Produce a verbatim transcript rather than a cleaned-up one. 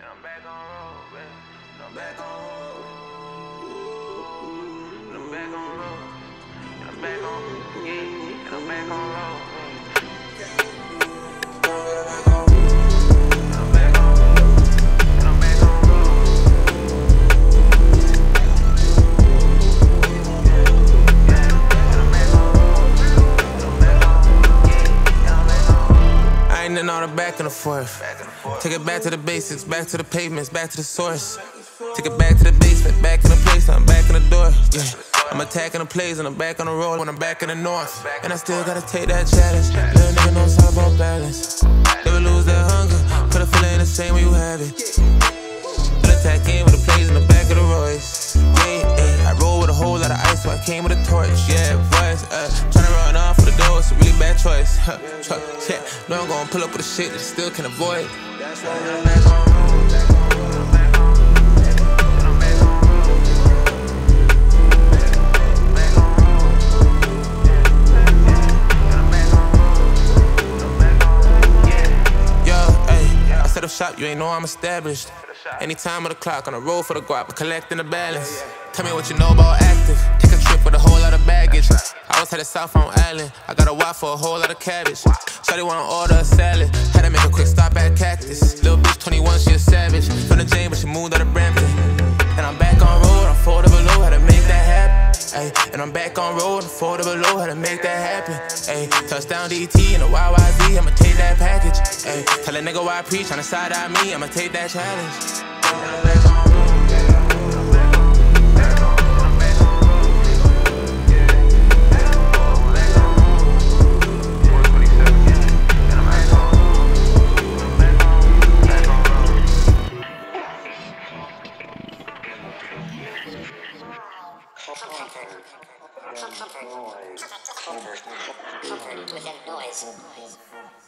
And I'm back on road, baby. And I'm back on road. And I'm back on road. And I'm back on, yeah. And I'm back on road, baby. And all the back and the forth. Take it back to the basics, back to the pavements, back to the source. Take it back to the basement, back in the place, I'm back in the door. Yeah, I'm attacking the plays and I'm back on the road when I'm back in the north. And I still gotta take that challenge. Little nigga knows all about balance. Never lose that hunger, put a feeling in the same way you have it. Still attack in with the plays in the back of the Royce. Yeah, yeah, I roll with a whole lot of ice, so I came with a torch. Yeah, voice, uh, tryna run off for the door, it's a really bad choice. Huh, choice, yeah, know I'm gonna pull up with the shit that you still can avoid. That's why I'm back on road, back on road, back on road. And I'm back on road, back on road. And I'm back on road, and I'm back on road, yeah. Yo, ayy, I set up shop, you ain't know I'm established. Any time of the clock, on the road for the guap, but collecting the balance. Tell me what you know about active. Take a trip with a whole lot of baggage. I was headed south on Island. I got a watt for a whole lot of cabbage. Shawty wanna order a salad. Had to make a quick stop at Cactus. Little bitch twenty-one, she a savage. From the Jane, but she moved out of Brampton. And I'm back on road, I'm four double O, had to make that happen. Ay, and I'm back on road, I'm four double O, had to make that happen. Ay, touchdown D T and a Y Y Z, I'ma take that package. Ay, tell a nigga why I preach, tryna side eye me, I'ma take that challenge. And I'm back on road. With that noise.